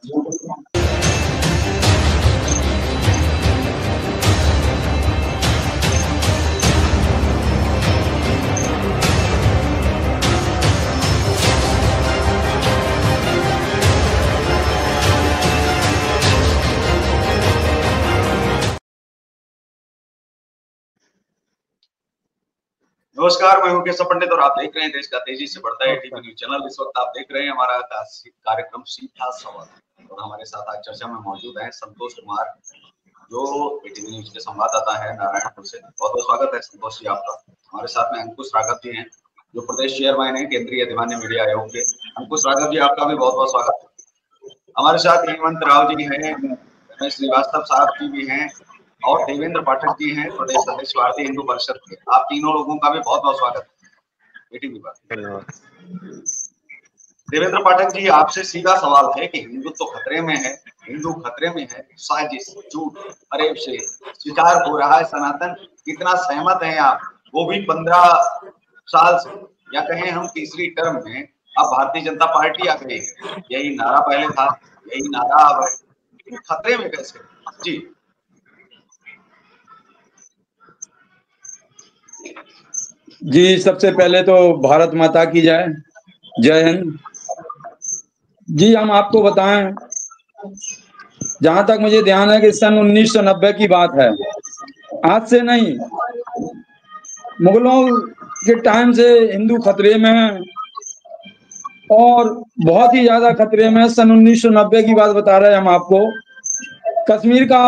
नमस्कार, मैं हूं केशव पंडित और आप देख रहे हैं देश का तेजी से बढ़ता है टीवी न्यूज चैनल। इस वक्त आप देख रहे हैं हमारा कार्यक्रम सीधा सवाल और हमारे साथ आज चर्चा में मौजूद हैं संतोष कुमार, जो टीवी न्यूज के संवाददाता है नारायणपुर से। बहुत बहुत स्वागत है संतोष जी आपका। हमारे साथ में अंकुश राघव जी हैं, जो प्रदेश चेयरमैन है केंद्रीय अधिमान्य मीडिया आयोग के। अंकुश राघव जी, आपका भी बहुत बहुत स्वागत है। हमारे साथ हेमंत राव जी हैं, रमेश श्रीवास्तव साहब जी भी हैं और देवेंद्र पाठक जी हैं, प्रदेश अध्यक्ष भारतीय हिंदू परिषद के। आप तीनों लोगों का भी बहुत बहुत स्वागत है टीवी पर। धन्यवाद। देवेंद्र पाठक जी, आपसे सीधा सवाल है कि हिंदुत्व खतरे में है, हिंदू खतरे में है, साजिश, झूठ, फरेब से शिकार हो रहा है सनातन। कितना सहमत हैं आप? वो भी 15 साल से, या कहें हम तीसरी टर्म में। अब भारतीय जनता पार्टी आ गई है, यही नारा पहले था, यही नारा अब है। खतरे में कैसे जी? जी, सबसे पहले तो भारत माता की जय, जय हिंद। जी, हम आपको बताएं, जहां तक मुझे ध्यान है कि सन 1990 की बात है, आज से नहीं, मुगलों के टाइम से हिंदू खतरे में है और बहुत ही ज्यादा खतरे में। सन 1990 की बात बता रहे हैं हम आपको। कश्मीर का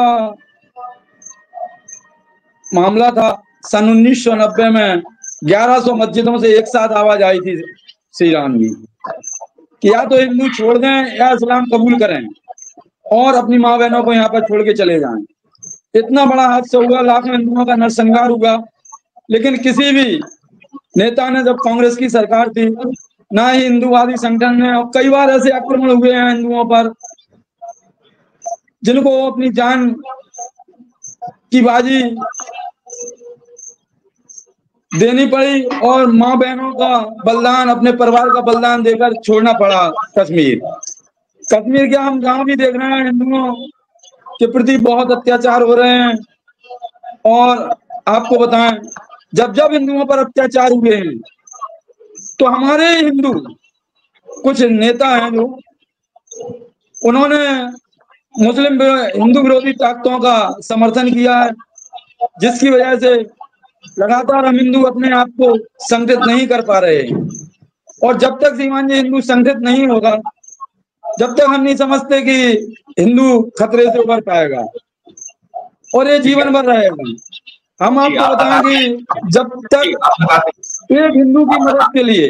मामला था। सन 1990 में 1100 मस्जिदों से एक साथ आवाज आई थी श्री राम जी कि या तो हिंदू छोड़ दें या इस्लाम कबूल करें और अपनी माँ बहनों को यहाँ पर छोड़ के चले जाएं। इतना बड़ा हादसा हुआ, लाखों हिंदुओं का नरसंहार हुआ, लेकिन किसी भी नेता ने, जब कांग्रेस की सरकार थी, ना ही हिंदूवादी संगठन ने, और कई बार ऐसे आक्रमण हुए हैं हिंदुओं पर जिनको अपनी जान की बाजी देनी पड़ी और माँ बहनों का बलिदान, अपने परिवार का बलिदान देकर छोड़ना पड़ा कश्मीर। कश्मीर के हम जहाँ भी देख रहे हैं, हिंदुओं के प्रति बहुत अत्याचार हो रहे हैं। और आपको बताएं, जब जब हिंदुओं पर अत्याचार हुए हैं तो हमारे हिंदू कुछ नेता हैं जो उन्होंने मुस्लिम हिंदू विरोधी ताकतों का समर्थन किया है, जिसकी वजह से लगातार हम हिंदू अपने आप को संगठित नहीं कर पा रहे हैं। और जब तक श्रीमान जी हिंदू संगठित नहीं होगा, जब तक हम नहीं समझते कि हिंदू खतरे से उबर पाएगा और ये जीवन भर रहेगा। हम आपको बताएं कि जब तक एक हिंदू की मदद के लिए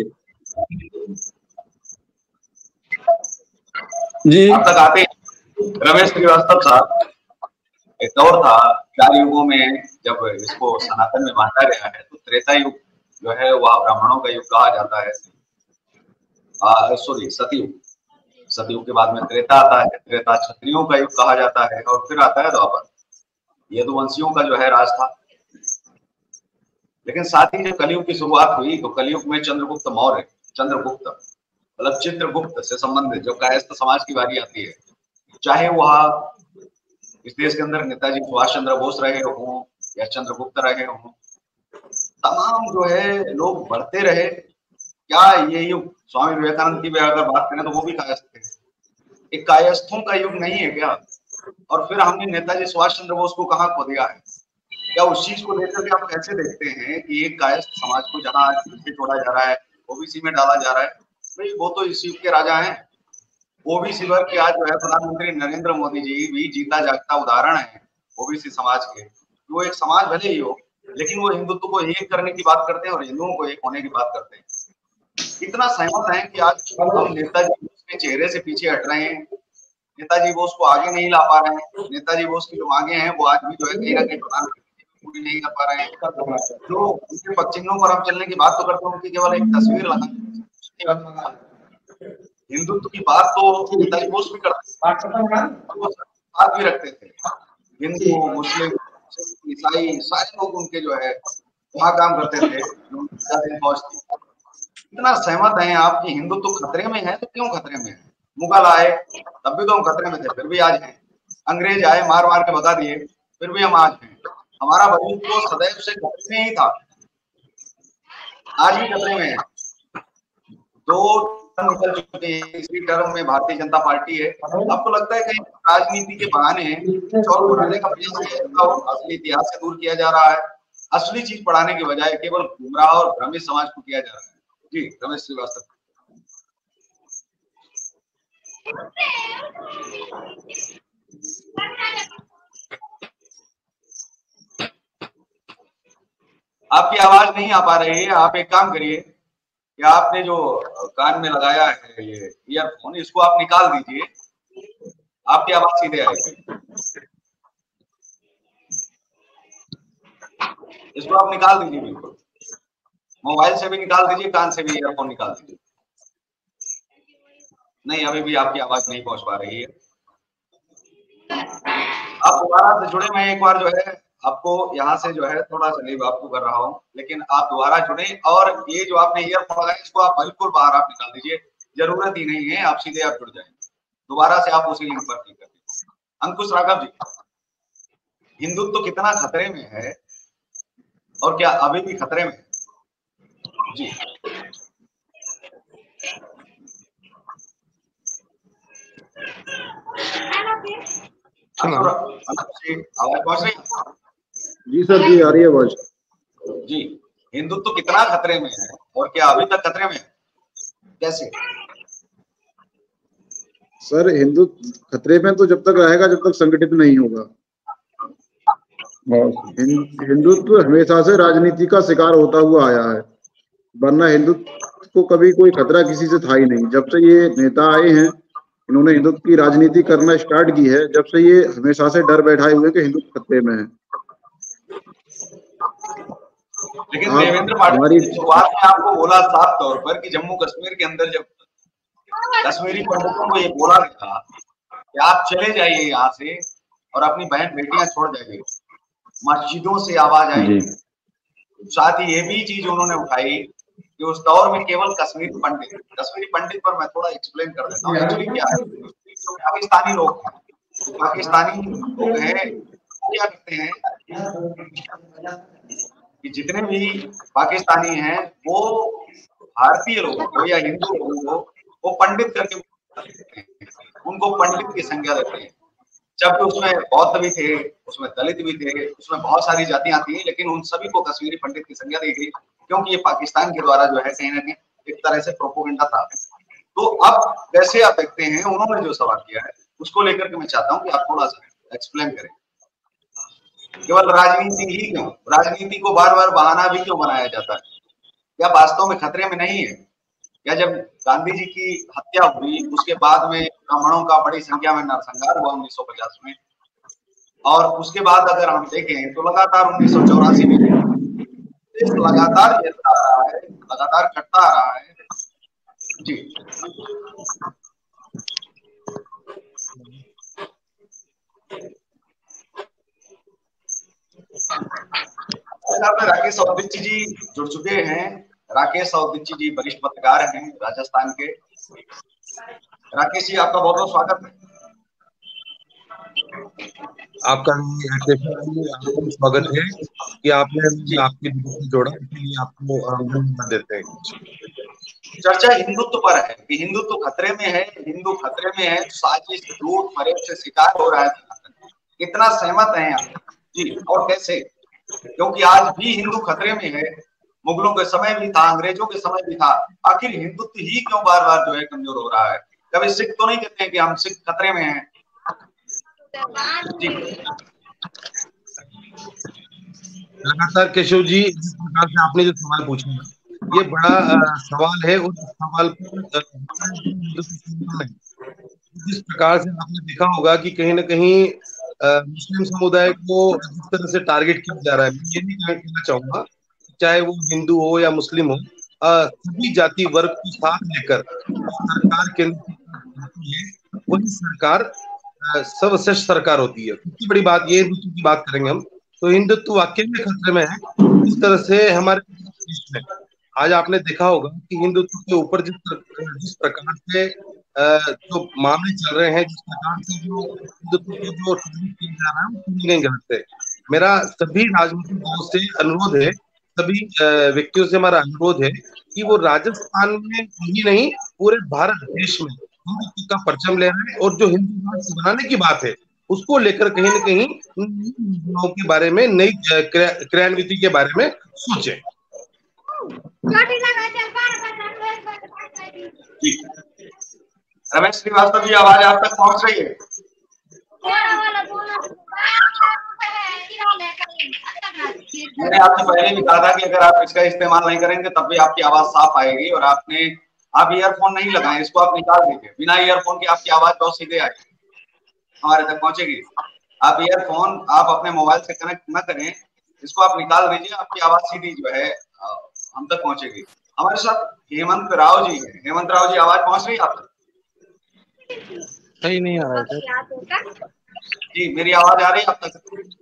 जी तक आते रमेश श्रीवास्तव साहब, एक दौर था 4 युगों में जब इसको सनातन में बांटा गया है, तो त्रेता युग जो है वह ब्राह्मणों का युग कहा जाता है। सॉरी, सतयुग। सतयुग के बाद में त्रेता आता है, त्रेता क्षत्रियों का युग कहा जाता है, और फिर आता है द्वापर, यदुवंशियों का जो है राज था। लेकिन साथ ही जब कलयुग की शुरुआत हुई तो कलयुग में चंद्रगुप्त मौर्य, चंद्रगुप्त मतलब चित्रगुप्त से संबंधित जो कायस्थ समाज की बारी आती है, चाहे वह इस देश के अंदर नेताजी सुभाष चंद्र बोस रहे हों या चंद्रगुप्त रहे हों, तमाम जो है लोग बढ़ते रहे। क्या ये युग स्वामी विवेकानंद की भी अगर बात करें तो वो भी कायस्थ थे। एक कायस्थों का युग नहीं है क्या? और फिर हमने नेताजी सुभाष चंद्र बोस को कहाँ खो दिया है? क्या उस चीज को लेकर के आप कैसे देखते हैं कि एक कायस्थ समाज को जहाँ आज पीछे छोड़ा जा रहा है, ओबीसी में डाला जा रहा है? भाई वो तो इस युग के राजा हैं। ओबीसी वर्ग के आज जो है प्रधानमंत्री नरेंद्र मोदी जी भी जीता जागता उदाहरण है ओबीसी समाज के। वो एक समाज भले ही हो, लेकिन वो हिंदुत्व को एक करने की बात करते हैं और हिंदुओं को एक होने की बात करते हैं। इतना सहमत है कि आज हम नेताजी बोस के चेहरे से पीछे हट रहे हैं, नेताजी बोस को आगे नहीं ला पा रहे हैं। नेताजी बोस की जो मांगे हैं वो आज भी जो है कहीं ना कहीं प्रधानमंत्री पूरी नहीं कर पा रहे हैं। जो उनके पद चिन्हों पर हम चलने की बात तो करते हैं, उनकी केवल एक तस्वीर लगा। हिंदुत्व की बात तो नेताजी बोस भी करते बात भी रखते थे। हिंदू, मुस्लिम, ईसाई सारे लोग उनके जो है वहां काम करते थे। इतना सहमत हैं आप कि हिंदुत्व खतरे में है, तो क्यों खतरे में है? मुगल आए तब भी तो हम खतरे में थे, फिर भी आज हैं। अंग्रेज आए, मार मार के भगा दिए, फिर भी हम आज हैं। हमारा वजूद तो सदैव से खतरे में ही था, आज भी खतरे में है। 2 टर्म निकल चुके हैं, तीसरी टर्म में भारतीय जनता पार्टी है। आपको लगता है कहीं राजनीति के बहाने और बुलाने का प्रयास किया जाता हो, असली इतिहास से दूर किया जा रहा है, असली चीज पढ़ाने के बजाय केवल गुमराह और भ्रमित समाज को किया जा रहा है। जी रमेश श्रीवास्तव। आपकी आवाज नहीं आ पा रही है, आप एक काम करिए कि आपने जो कान में लगाया है ये ईयरफोन, इसको आप निकाल दीजिए, आपकी आवाज सीधे आएगी। इसको आप निकाल दीजिए, बिल्कुल मोबाइल से भी निकाल दीजिए, कान से भी ईयरफोन निकाल दीजिए। नहीं, अभी भी आपकी आवाज नहीं पहुंच पा रही है। आप दोबारा से जुड़े, मैं एक बार जो है आपको यहाँ से जो है थोड़ा सा लीव आपको कर रहा हूँ, लेकिन आप दोबारा जुड़े और ये जो आपने ईयरफोन लगाया इसको आप बिल्कुल बाहर आप निकाल दीजिए, जरूरत ही नहीं है, आप सीधे आप जुड़ जाएंगे। दोबारा से आप उसी लिंक पर क्लिक कर दीजिए। अंकुश राघव जी, हिंदुत्व कितना खतरे में है और क्या अभी भी खतरे में है? जी आवाज पहुंच रही? जी सर, जी आ रही है आवाज। जी, हिंदुत्व कितना खतरे में है और क्या अभी तक खतरे में है, कैसे? सर हिंदुत्व खतरे में तो जब तक रहेगा जब तक संगठित नहीं होगा। हिंदुत्व हमेशा से राजनीति का शिकार होता हुआ आया है, वरना हिंदुत्व को कभी कोई खतरा किसी से था ही नहीं। जब से ये नेता आए हैं, इन्होंने हिंदुत्व की राजनीति करना स्टार्ट की है, जब से ये हमेशा से डर बैठाए हुए कि हिंदुत्व खतरे में है। लेकिन देवेंद्र पाटिल ने शुरुआत में आपको बोला साफ तौर पर कि जम्मू कश्मीर के अंदर जब कश्मीरी पंडितों को ये बोला गया कि आप चले जाइए यहाँ से और अपनी बहन बेटियां छोड़ जाइए, मस्जिदों से आवाज आई। साथ ही ये भी चीज उन्होंने उठाई कि उस दौर में केवल कश्मीरी पंडित पर मैं थोड़ा एक्सप्लेन कर देता हूँ एक्चुअली क्या है। तो पाकिस्तानी लोग हैं, क्या करते हैं कि जितने भी पाकिस्तानी हैं वो भारतीय लोगों को या हिंदू लोगों को वो पंडित करके उनको पंडित की संज्ञा देते हैं। जबकि उसमें बौद्ध भी थे, उसमें दलित भी थे, उसमें बहुत सारी जातियां थी, लेकिन उन सभी को कश्मीरी पंडित की संज्ञा दी गई क्योंकि ये पाकिस्तान के द्वारा जो है कहीं ना कहीं एक तरह से प्रोपोगेंडा था। तो अब वैसे आप देखते हैं उन्होंने जो सवाल किया है उसको लेकर के मैं चाहता हूँ कि आप थोड़ा सा एक्सप्लेन करें। केवल राजनीति ही क्यों, राजनीति को बार बार बहाना भी क्यों बनाया जाता है? क्या वास्तव में खतरे में नहीं है? या जब गांधी जी की हत्या हुई उसके बाद में ब्राह्मणों का बड़ी संख्या में नरसंहार हुआ 1950 में, और उसके बाद अगर हम देखें तो लगातार 1984 में लगातार गिरता रहा है, लगातार घटता आ रहा है। जी राकेश सौदिच्ची जी जुड़ चुके हैं। राकेश सौदिच्ची जी वरिष्ठ पत्रकार हैं राजस्थान के। राकेश जी आपका बहुत बहुत स्वागत है। आपका स्वागत है कि आपने आपकी जोड़ा, इसलिए आपको देते हैं। चर्चा हिंदुत्व पर है कि हिंदुत्व खतरे में है, हिंदू खतरे में है, साजिश झूठ फरेब से शिकार हो रहा है। कितना सहमत हैं आप जी, और कैसे? क्योंकि आज भी हिंदू खतरे में है, मुगलों के समय भी था, अंग्रेजों के समय भी था। आखिर हिंदुत्व ही क्यों बार बार जो है कमजोर हो रहा है? कभी सिख तो नहीं कहते हैं कि हम सिख खतरे में हैं? जी लगातार केशव जी, जिस प्रकार से आपने जो सवाल पूछा ये बड़ा सवाल है, उस सवाल पर जिस प्रकार से आपने देखा होगा कि कहीं ना कहीं मुस्लिम समुदाय को जिस तरह से टारगेट किया जा रहा है, मैं ये नहीं कहना चाहूंगा चाहे वो हिंदू हो या मुस्लिम हो, सभी जाति वर्ग को साथ लेकर सरकार केंद्र वही सरकार सर्वश्रेष्ठ सरकार होती है। सबसे बड़ी बात ये की बात करेंगे हम तो हिंदुत्व वाकई में खतरे में है। इस तरह से हमारे देश में आज आपने देखा होगा कि हिंदुत्व के ऊपर जिस प्रकार से जो मामले चल रहे हैं, जिस प्रकार से जो हिंदुत्व को जो टारगेट किया जा रहा है, वो कहीं नहीं गलत है। मेरा सभी राजनीतिक दलों से अनुरोध है, सभी व्यक्तियों से हमारा अनुरोध है कि वो राजस्थान में ही नहीं, पूरे भारत देश में हिंदुत्व का परचम ले रहे हैं, और जो हिंदू राष्ट्र बनाने की बात है उसको लेकर कहीं ना कहीं योजनाओं के बारे में, नई क्रियान्विति के बारे में सोचें। रमेश श्रीवास्तव जी, आवाज आप तक पहुंच रही है? मैंने आपसे पहले भी कहा था कि अगर आप इसका इस्तेमाल नहीं करेंगे तब भी आपकी आवाज साफ आएगी, और आप ईयरफोन नहीं लगाए, इसको आप निकाल दीजिए। बिना ईयरफोन के आपकी आवाज बहुत सीधे आएगी, हमारे तक पहुंचेगी। आप ईयरफोन आप अपने मोबाइल से कनेक्ट न करें, इसको आप निकाल दीजिए, आपकी आवाज सीधी जो है हम तक पहुंचेगी। हमारे साथ हेमंत राव जी है। हेमंत राव जी, आवाज पहुंच रही है आप तक? सही नहीं आ रहा है जी, मेरी आवाज आ रही है आप तक?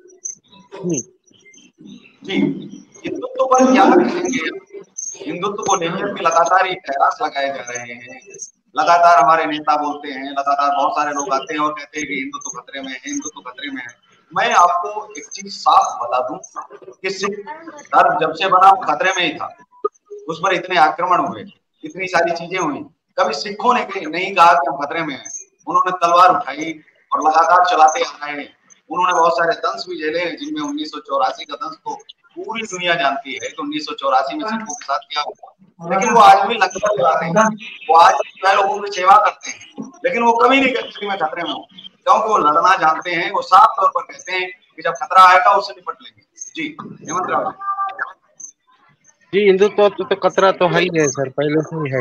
जी, हिंदुत्व पर क्या कहेंगे? हिंदुत्व को लेकर के लगातार ये प्रयास लगाए जा रहे हैं, लगातार हमारे नेता बोलते हैं, लगातार बहुत सारे लोग आते हैं और कहते हैं कि हिंदुत्व खतरे में है, हिंदुत्व खतरे में है। मैं आपको एक चीज साफ बता दूं कि सिख धर्म जब से बना खतरे में ही था। उस पर इतने आक्रमण हुए, इतनी सारी चीजें हुई, कभी सिखों ने नहीं कहा कि हम खतरे में हैं। उन्होंने तलवार उठाई और लगातार चलाते आ रहे हैं। उन्होंने बहुत सारे दंश भी झेले, जिनमें 1984 का दंश को पूरी दुनिया जानती है कि 1984 में सिखों के साथ क्या हुआ। लेकिन वो आज भी लंगर चला रहे हैं, वो आज भी लोगों की सेवा करते हैं, लेकिन वो कभी नहीं कहते कि मैं खतरे में हूँ, क्योंकि वो लड़ना जानते हैं। वो साफ तौर पर कहते हैं कि जब खतरा आएगा उससे निपट लेंगे। जी हेमंत राव जी, हिंदुत्व तो खतरा तो है ही है सर, पहले से ही है।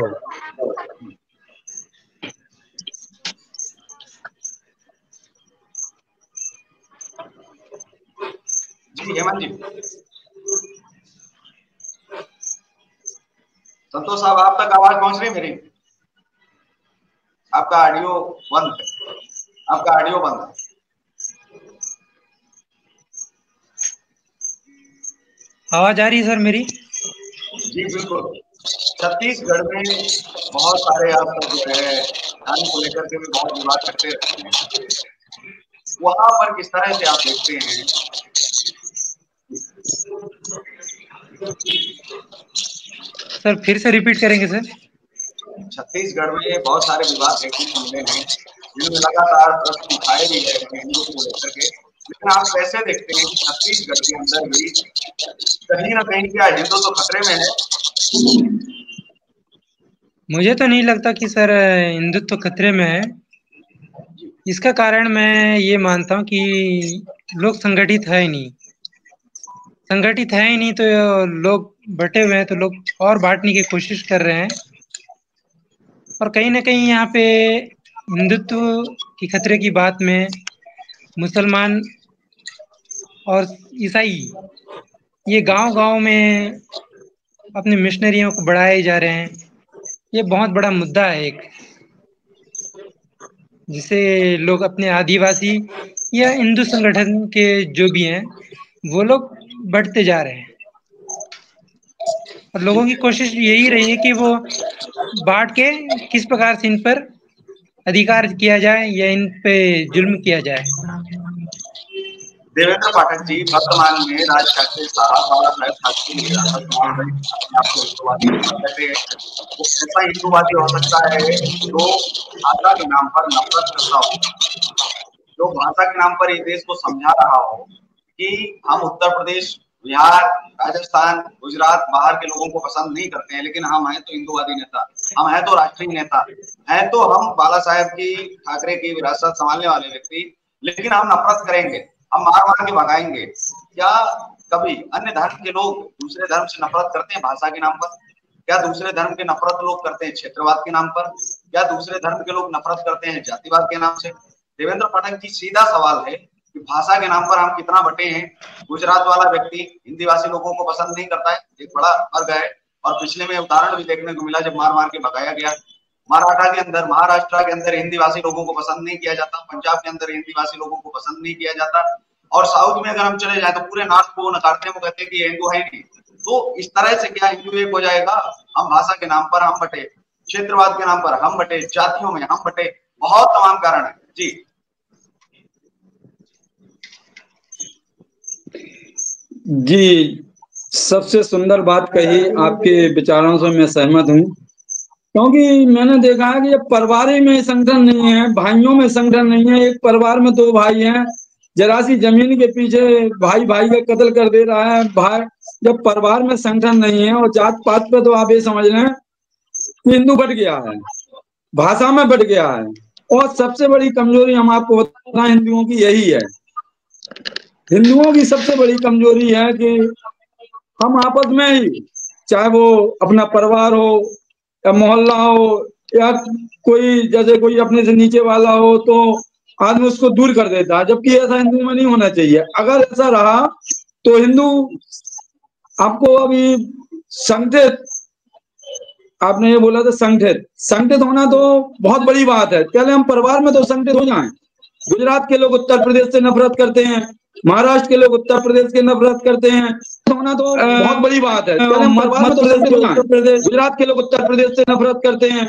जी हेमंत जी। संतोष साहब, आप तक आवाज पहुंच रही है मेरी? आपका ऑडियो बंद है, आपका ऑडियो बंद है। आवाज आ रही है सर मेरी? जी बिल्कुल। छत्तीसगढ़ में बहुत सारे आप जो है धर्म को लेकर के भी बहुत विवाद करते रहते हैं, वहां पर किस तरह से आप देखते हैं? सर फिर से रिपीट करेंगे सर? छत्तीसगढ़ में बहुत सारे विवाद देखने को मिले हैं, जिनमें लगातार प्रश्न उठाए भी गए हैं हिंदू को लेकर के। लेकिन आप कैसे देखते हैं कि छत्तीसगढ़ के अंदर भी कहीं ना कहीं क्या हिंदू तो खतरे में है? मुझे तो नहीं लगता कि सर हिंदुत्व खतरे में है। इसका कारण मैं ये मानता हूँ कि लोग संगठित है ही नहीं। संगठित है ही नहीं तो लोग बटे हुए हैं, तो लोग और बांटने की कोशिश कर रहे हैं। और कहीं ना कहीं यहाँ पे हिंदुत्व की खतरे की बात में मुसलमान और ईसाई ये गांव-गांव में अपने मिशनरियों को बढ़ाए जा रहे हैं। ये बहुत बड़ा मुद्दा है एक, जिसे लोग अपने आदिवासी या हिंदू संगठन के जो भी हैं वो लोग बढ़ते जा रहे हैं। और लोगों की कोशिश यही रही है कि वो बांट के किस प्रकार से इन पर अधिकार किया जाए या इन पे जुल्म किया जाए। देवेंद्र पाठक जी, वर्तमान में राज ठाकरे साहब बाला साहेब ठाकरे की विरासत मान रहे आपको हिंदुवादी कहते हैं। वो ऐसा हिंदुवादी हो सकता है जो भाषा के नाम पर नफरत करता हो, जो भाषा के नाम पर इस देश को समझा रहा हो कि हम उत्तर प्रदेश, बिहार, राजस्थान, गुजरात, बाहर के लोगों को पसंद नहीं करते हैं, लेकिन हम हैं तो हिंदुवादी नेता, हम हैं तो राष्ट्रीय नेता, हैं तो हम बाला साहेब की ठाकरे की विरासत संभालने वाले व्यक्ति, लेकिन हम नफरत करेंगे, हम मार मार के भगाएंगे। क्या कभी अन्य धर्म के लोग दूसरे धर्म से नफरत करते हैं भाषा के नाम पर? क्या दूसरे धर्म के नफरत लोग करते हैं क्षेत्रवाद के नाम पर? क्या दूसरे धर्म के लोग नफरत करते हैं जातिवाद के नाम से? देवेंद्र पाठक जी, सीधा सवाल है कि भाषा के नाम पर हम कितना बटे हैं। गुजरात वाला व्यक्ति हिंदी भाषी लोगों को पसंद नहीं करता है, एक बड़ा वर्ग है, और पिछले में उदाहरण भी देखने को मिला जब मार मार के भगाया गया। मराठा के अंदर, महाराष्ट्र के अंदर हिंदी भाषी लोगों को पसंद नहीं किया जाता, पंजाब के अंदर हिंदी भाषी लोगों को पसंद नहीं किया जाता, और साउथ में अगर हम चले जाए तो पूरे नॉर्थ को नकारते हैं, वो कहते हैं कि हिंदू है नहीं। तो इस तरह से क्या हिंदू एक हो जाएगा? हम भाषा के नाम पर हम बटे। क्षेत्रवाद के नाम पर हम बटे, जातियों में हम बटे, बहुत तमाम कारण है। जी जी, सबसे सुंदर बात कही, आपके विचारों से मैं सहमत हूँ, क्योंकि मैंने देखा है कि ये परिवार में संगठन नहीं है, भाइयों में संगठन नहीं है। एक परिवार में दो भाई हैं, जरा सी जमीन के पीछे भाई भाई का कत्ल कर दे रहा है। भाई जब परिवार में संगठन नहीं है और जात पात पे, तो आप ये समझ लें कि हिंदू बट गया है, भाषा में बट गया है। और सबसे बड़ी कमजोरी हम आपको बताएं हिंदुओं की यही है। हिंदुओं की सबसे बड़ी कमजोरी है कि हम आपस में ही, चाहे वो अपना परिवार हो या मोहल्ला हो या कोई, जैसे कोई अपने से नीचे वाला हो, तो आदमी उसको दूर कर देता है, जबकि ऐसा हिंदू में नहीं होना चाहिए। अगर ऐसा रहा तो हिंदू आपको अभी संगठित, आपने ये बोला था संगठित होना तो बहुत बड़ी बात है। पहले हम परिवार में तो संगठित हो जाएं। गुजरात के लोग उत्तर प्रदेश से नफरत करते हैं, महाराष्ट्र के लोग उत्तर प्रदेश के नफरत करते हैं, होना तो बहुत बड़ी बात है। पहले हम परिवार में तो संगठित हो जाएं। गुजरात के लोग उत्तर प्रदेश से नफरत करते हैं।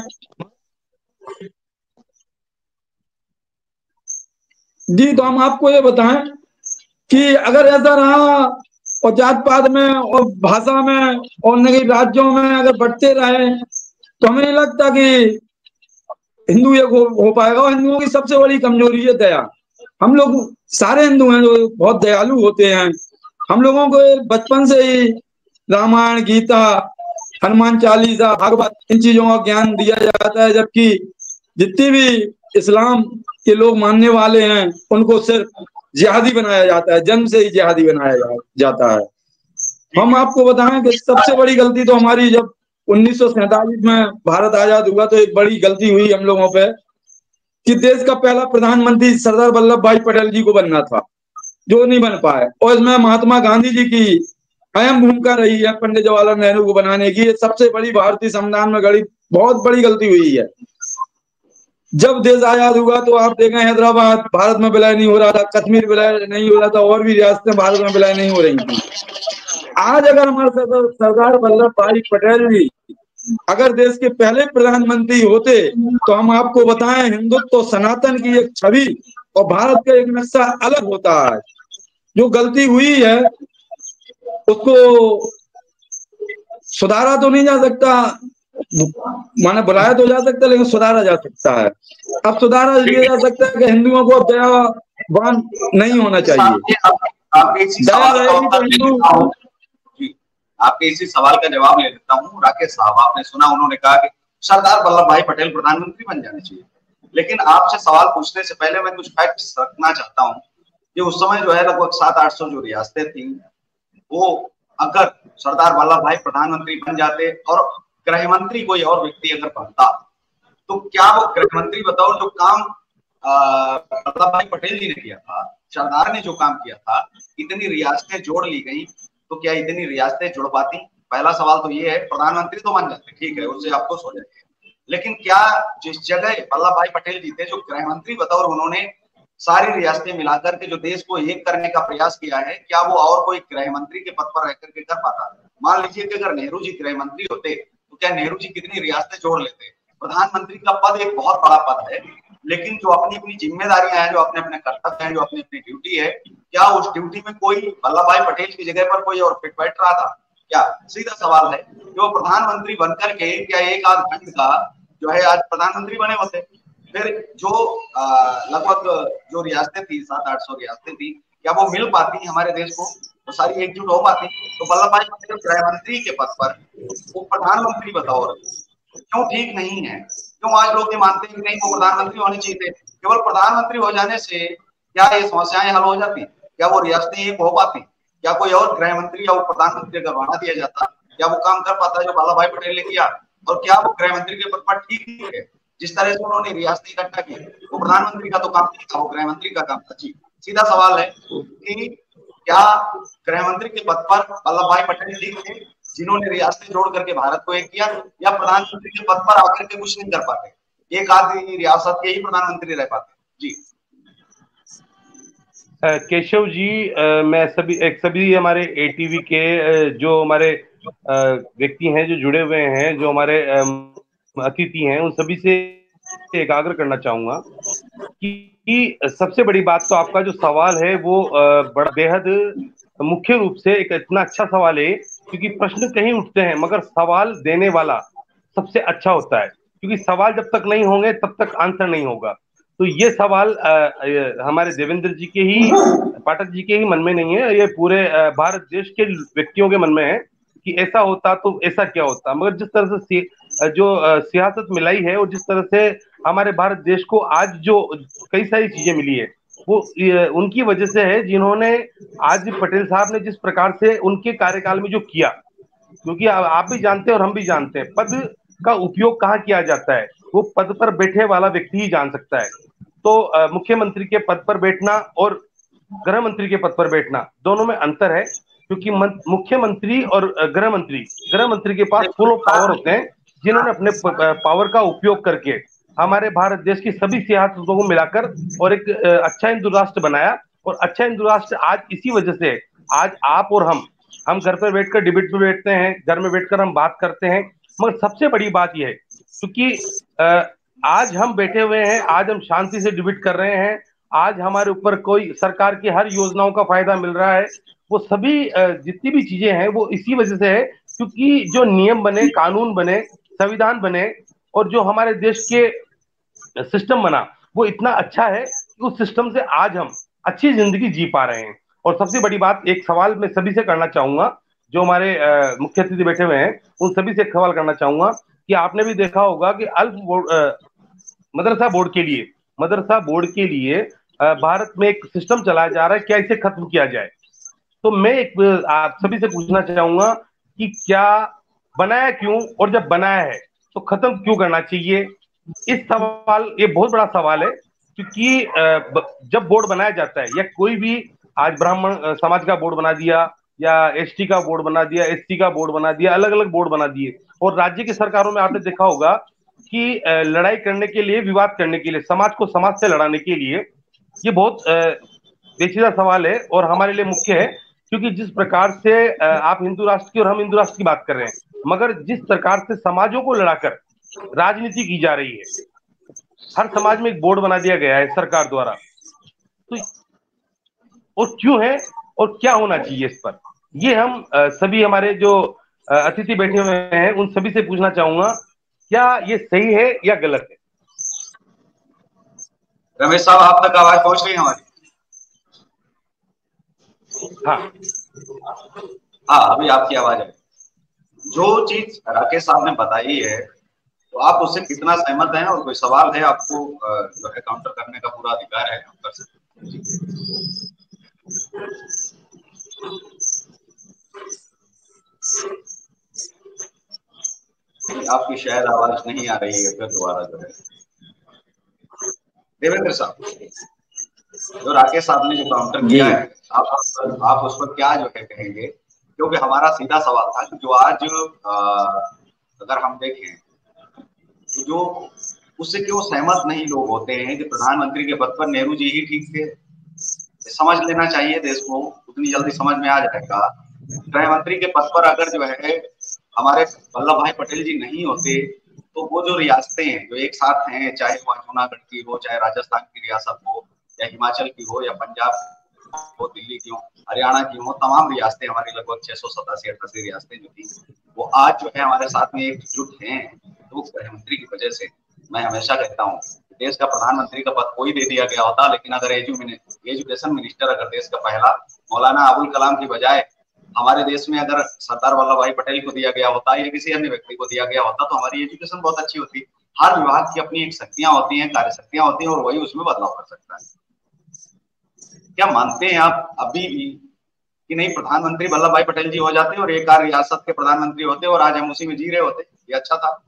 जी, तो हम आपको ये बताएं कि अगर ऐसा रहा और जात पात में और भाषा में और नए राज्यों में अगर बढ़ते रहे, तो हमें नहीं लगता कि हिंदू एक हो पाएगा। और हिंदुओं की सबसे बड़ी कमजोरी है दया। हम लोग सारे हिंदू हैं जो बहुत दयालु होते हैं। हम लोगों को बचपन से ही रामायण, गीता, हनुमान चालीसा, भागवत, इन चीजों का ज्ञान दिया जाता है, जबकि जितने भी इस्लाम के लोग मानने वाले हैं उनको सिर्फ जिहादी बनाया जाता है, जन्म से ही जिहादी बनाया जाता है। हम आपको बताएं कि सबसे बड़ी गलती तो हमारी, जब 1947 में भारत आजाद हुआ तो एक बड़ी गलती हुई हम लोगों पे कि देश का पहला प्रधानमंत्री सरदार वल्लभ भाई पटेल जी को बनना था, जो नहीं बन पाए। और इसमें महात्मा गांधी जी की अहम भूमिका रही है, पंडित जवाहरलाल नेहरू को बनाने की। सबसे बड़ी भारतीय संविधान में गड़ी बहुत बड़ी गलती हुई है। जब देश आजाद हुआ तो आप देखें, हैदराबाद भारत में विलय नहीं हो रहा था, कश्मीर विलय नहीं हो रहा था, और भी रियासतें भारत में विलय नहीं हो रही थी। आज अगर हमारे सरदार वल्लभ भाई पटेल जी अगर देश के पहले प्रधानमंत्री होते, तो हम आपको बताएं हिंदुत्व तो सनातन की एक छवि और भारत का एक नक्शा अलग होता है। जो गलती हुई है उसको सुधारा तो नहीं जा सकता, माने बुलाया तो जा सकता है, लेकिन सुधारा जा सकता है। अब सुधारा ये जा सकता है कि हिंदुओं को दयावान नहीं होना चाहिए। आपके इसी सवाल का जवाब ले लेता हूँ। राकेश साहब, आपने सुना, उन्होंने कहा कि सरदार वल्लभ भाई पटेल प्रधानमंत्री बन जाने चाहिए। लेकिन आपसे सवाल पूछने से पहले मैं कुछ फैक्ट्स रखना चाहता हूँ कि उस समय जो है लगभग 700-800 जो रियासतें थी, वो अगर सरदार वल्लभ भाई प्रधानमंत्री बन जाते और गृह मंत्री कोई और व्यक्ति अगर बनता, तो क्या वो गृह मंत्री, बताओ, जो काम वल्लभ भाई पटेल जी ने किया था, सरदार ने जो काम किया था, इतनी रियासतें जोड़ ली गई, तो क्या इतनी रियासतें जुड़ पाती? पहला सवाल तो ये है। प्रधानमंत्री तो बन जाते, ठीक है, उससे आपको हो जाएगा, लेकिन क्या जिस जगह वल्लभ भाई पटेल जी थे जो गृह मंत्री बतौर, उन्होंने सारी रियासतें मिलाकर के जो देश को एक करने का प्रयास किया है, क्या वो और कोई गृह मंत्री के पद पर रहकर के कर पाता? मान लीजिए कि अगर नेहरू जी गृह मंत्री होते तो क्या नेहरू जी कितनी रियासतें जोड़ लेते? प्रधानमंत्री का पद एक बहुत बड़ा पद है, लेकिन जो अपनी अपनी जिम्मेदारियां हैं, जो अपने अपने कर्तव्य हैं, जो अपनी अपनी ड्यूटी है, क्या उस ड्यूटी में कोई वल्लभ भाई पटेल की जगह पर कोई और फिट बैठ रहा था? क्या? सीधा सवाल है कि वो प्रधानमंत्री बनकर के क्या एक आध खंड का जो है आज प्रधानमंत्री बने होते? फिर जो लगभग जो रियासतें थी, 700-800 रियासतें थी, क्या वो मिल पाती हमारे देश को? वो सारी एकजुट हो पाती? तो वल्लभ भाई पटेल गृह मंत्री के पद पर वो प्रधानमंत्री बताओ क्यों ठीक नहीं है? क्यों आज लोग ये मानते हैं कि नहीं, वो प्रधानमंत्री होने चाहिए थे? केवल प्रधानमंत्री हो जाने से क्या ये समस्याएं हल हो जाती? क्या वो रियासतें एक हो पाती? क्या कोई और गृह मंत्री या वो प्रधानमंत्री अगर बना दिया जाता, क्या वो काम कर पाता जो वल्लभ भाई पटेल ने किया? और क्या वो गृह मंत्री के पद पर ठीक है? जिस तरह से उन्होंने रियासतें इकट्ठा की, वो प्रधानमंत्री का तो काम नहीं था, वो गृह मंत्री का काम था। जी, सीधा सवाल है कि क्या गृह मंत्री के पद पर वल्लभ भाई पटेल ठीक थे जिन्होंने रियासतें जोड़ करके भारत को एक किया, या प्रधानमंत्री के पद पर आकर के कुछ नहीं कर पाते, एक आधी रियासत के ही प्रधानमंत्री रह पाते? जी केशव जी, मैं सभी हमारे एटीवी के जो हमारे व्यक्ति हैं जो जुड़े हुए हैं, जो हमारे अतिथि हैं उन सभी से एकाग्र करना चाहूंगा कि सबसे बड़ी बात तो आपका जो सवाल है वो बड़ा बेहद मुख्य रूप से एक इतना अच्छा सवाल है, क्योंकि प्रश्न कहीं उठते हैं मगर सवाल देने वाला सबसे अच्छा होता है, क्योंकि सवाल जब तक नहीं होंगे तब तक आंसर नहीं होगा। तो ये सवाल हमारे देवेंद्र जी के ही, पाठक जी के ही मन में नहीं है, ये पूरे भारत देश के व्यक्तियों के मन में है कि ऐसा होता तो ऐसा क्या होता। मगर जिस तरह से जो सियासत मिलाई है और जिस तरह से हमारे भारत देश को आज जो कई सारी चीजें मिली है वो उनकी वजह से है, जिन्होंने आज पटेल साहब ने जिस प्रकार से उनके कार्यकाल में जो किया, क्योंकि आप भी जानते हैं और हम भी जानते हैं पद का उपयोग कहाँ किया जाता है वो पद पर बैठे वाला व्यक्ति ही जान सकता है। तो मुख्यमंत्री के पद पर बैठना और गृह मंत्री के पद पर बैठना दोनों में अंतर है, क्योंकि मुख्यमंत्री और गृह मंत्री के पास फुल ऑफ पावर होते हैं, जिन्होंने अपने पावर का उपयोग करके हमारे भारत देश की सभी सियासतों को मिलाकर और एक अच्छा हिंदू राष्ट्र बनाया। और अच्छा हिंदू राष्ट्र आज इसी वजह से, आज आप और हम घर पर बैठकर डिबेट में बैठते हैं, घर में बैठकर हम बात करते हैं, मगर सबसे बड़ी बात यह है क्योंकि आज हम बैठे हुए हैं, आज हम शांति से डिबेट कर रहे हैं, आज हमारे ऊपर कोई सरकार की हर योजनाओं का फायदा मिल रहा है, वो सभी जितनी भी चीजें हैं वो इसी वजह से है क्योंकि जो नियम बने, कानून बने, संविधान बने और जो हमारे देश के सिस्टम बना वो इतना अच्छा है कि उस सिस्टम से आज हम अच्छी जिंदगी जी पा रहे हैं। और सबसे बड़ी बात, एक सवाल मैं सभी से करना चाहूंगा, जो हमारे मुख्य अतिथि बैठे हुए हैं उन सभी से एक सवाल करना चाहूंगा कि आपने भी देखा होगा कि मदरसा बोर्ड के लिए भारत में एक सिस्टम चलाया जा रहा है, क्या इसे खत्म किया जाए। तो मैं आप सभी से पूछना चाहूंगा कि क्या बनाया क्यों, और जब बनाया है तो खत्म क्यों करना चाहिए। इस सवाल, ये बहुत बड़ा सवाल है क्योंकि जब बोर्ड बनाया जाता है या कोई भी, आज ब्राह्मण समाज का बोर्ड बना दिया या एसटी का बोर्ड बना दिया, एससी का बोर्ड बना दिया, अलग अलग बोर्ड बना दिए। और राज्य की सरकारों में आपने देखा होगा कि लड़ाई करने के लिए, विवाद करने के लिए, समाज को समाज से लड़ाने के लिए, ये बहुत पेचीदा सवाल है और हमारे लिए मुख्य है क्योंकि जिस प्रकार से आप हिंदू राष्ट्र की और हम हिंदू राष्ट्र की बात कर रहे हैं, मगर जिस प्रकार से समाजों को लड़ाकर राजनीति की जा रही है, हर समाज में एक बोर्ड बना दिया गया है सरकार द्वारा, तो और क्यों है और क्या होना चाहिए इस पर, ये हम सभी हमारे जो अतिथि बैठे हुए हैं उन सभी से पूछना चाहूंगा, क्या ये सही है या गलत है। रमेश साहब, आप तक आवाज पहुंच रही है हमारी? हाँ, अभी आपकी आवाज है। जो चीज राकेश साहब ने बताई है तो आप उससे कितना सहमत हैं, और कोई सवाल है आपको जो है काउंटर करने का पूरा अधिकार है, आप कर सकते हैं। आपकी शायद आवाज नहीं आ रही है, फिर दोबारा जो है देवेंद्र साहब, जो राकेश साहब ने जो काउंटर किया है, आप उस पर क्या जो है कहेंगे, क्योंकि हमारा सीधा सवाल था कि जो आज अगर हम देखें तो जो उससे क्यों सहमत नहीं लोग होते हैं कि प्रधानमंत्री के पद पर नेहरू जी ही ठीक थे। समझ लेना चाहिए देश को, उतनी जल्दी समझ में आ जाएगा। गृह मंत्री के पद पर अगर जो है हमारे वल्लभ भाई पटेल जी नहीं होते तो वो जो रियासतें हैं जो एक साथ हैं, चाहे वह जूनागढ़ की हो, चाहे राजस्थान की रियासत हो, या हिमाचल की हो, या पंजाब हो, दिल्ली की हो, हरियाणा की हो, तमाम रियासतें हमारी लगभग 687-88 रियासतें जो थी वो आज जो है हमारे साथ में एकजुट हैं, तो गृह मंत्री की वजह से। मैं हमेशा कहता हूँ देश का प्रधानमंत्री का पद कोई दे दिया गया होता, लेकिन अगर एजुकेशन मिनिस्टर अगर देश का पहला मौलाना अबुल कलाम की बजाय हमारे देश में अगर सरदार वल्लभ भाई पटेल को दिया गया होता या किसी अन्य व्यक्ति को दिया गया होता तो हमारी एजुकेशन बहुत अच्छी होती। हर विभाग की अपनी एक शक्तियां होती हैं, कार्य शक्तियां होती हैं, और वही उसमें बदलाव कर सकता है। क्या मानते हैं आप अभी भी कि नहीं प्रधानमंत्री वल्लभ भाई पटेल जी हो जाते और एक रियासत के प्रधानमंत्री होते और आज हम उसी में जी रहे होते? ये अच्छा था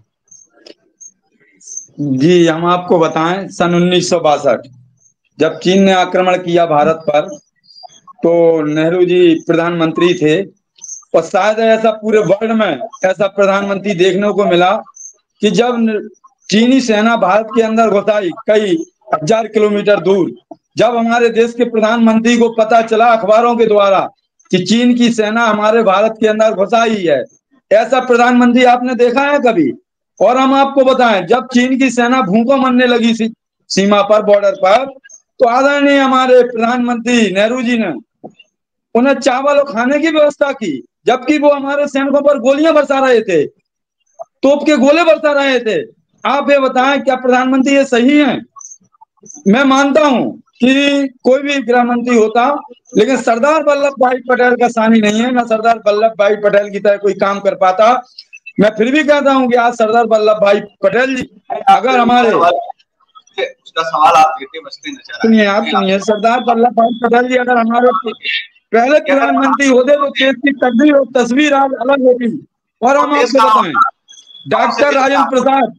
जी। हम आपको बताएं, सन 1962 जब चीन ने आक्रमण किया भारत पर तो नेहरू जी प्रधानमंत्री थे, और शायद ऐसा पूरे वर्ल्ड में ऐसा प्रधानमंत्री देखने को मिला कि जब चीनी सेना भारत के अंदर घुस आई कई हजार किलोमीटर दूर, जब हमारे देश के प्रधानमंत्री को पता चला अखबारों के द्वारा कि चीन की सेना हमारे भारत के अंदर घुस आई है, ऐसा प्रधानमंत्री आपने देखा है कभी? और हम आपको बताएं, जब चीन की सेना भूखों मरने लगी सीमा पर, बॉर्डर पर, तो आदरणीय हमारे प्रधानमंत्री नेहरू जी ने उन्हें चावल और खाने की व्यवस्था की, जबकि वो हमारे सैनिकों पर गोलियां बरसा रहे थे, तोप के गोले बरसा रहे थे। आप ये बताएं, क्या प्रधानमंत्री ये सही है? मैं मानता हूं कि कोई भी गृह मंत्री होता, लेकिन सरदार वल्लभ भाई पटेल का सानी नहीं है, ना सरदार वल्लभ भाई पटेल की तरह कोई काम कर पाता। मैं फिर भी कहता हूं कि आज सरदार वल्लभ भाई पटेल जी अगर हमारे, उसका सवाल आप देते बचते नजर सुनिए, आप सुनिए, सरदार वल्लभ भाई पटेल जी अगर हमारे पहले प्रधानमंत्री होते तो देश की तकदीर और तस्वीर आज अलग होती। और हम आपको बताएं, डॉक्टर राजेंद्र प्रसाद,